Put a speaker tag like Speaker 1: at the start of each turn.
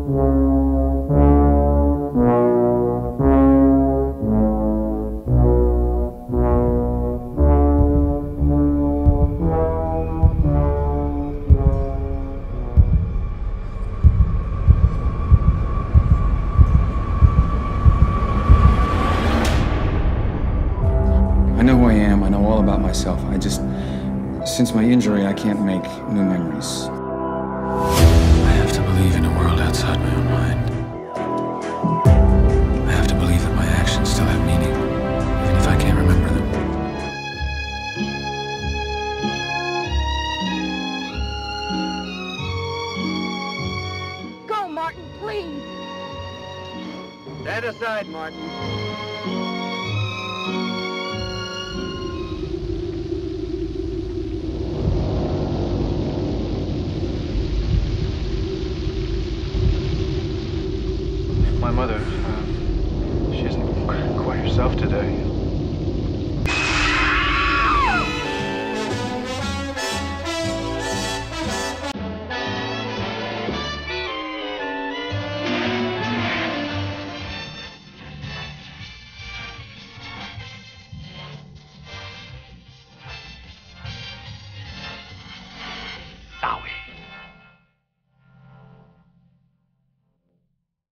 Speaker 1: I know who I am. I know all about myself. Since my injury, I can't make new memories. I have to believe in a world outside my own mind. I have to believe that my actions still have meaning, even if I can't remember them.
Speaker 2: Go, Martin, please.
Speaker 3: Stand aside, Martin.
Speaker 1: My mother, she isn't quite herself today.